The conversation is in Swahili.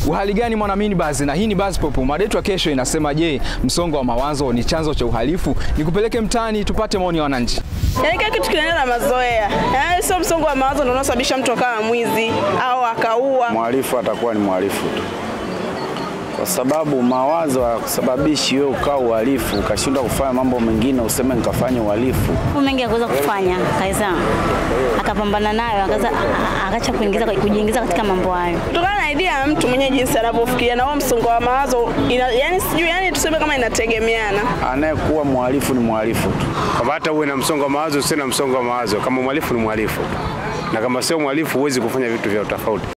Uhali gani mwanamini bazi, na hii ni Buzz Pop. Mada yetu ya kesho inasema, je, msongo wa mawazo ni chanzo cha uhalifu? Nikupeleke mtaani tupate maoni ya wananchi. Yaani kila kitu kinaenda na mazoea. Yaani sio msongo wa mawazo ndio unasababisha mtu akawa mwizi au akaua. Mhalifu atakuwa ni mhalifu tu. Kwa sababu mawazo yakusababishi wewe ukao uhalifu, ukashindwa kufanya mambo mengine useme nikafanya uhalifu. Mengi akuweza kufanya kaisa akapambana nayo akacha kujiingiza katika mambo hayo. Kutokana na idea ya mtu mwenye jinsi anavyofikiria na huo msongo wa mawazo yani sijui yani tuseme kama inategemeana. Anayekuwa mhalifu ni mhalifu tu. Kama hata uwe na msongo wa mawazo, usiwe na msongo wa mawazo, kama mhalifu ni mhalifu. Na kama sio mhalifu huwezi kufanya vitu vya tofauti.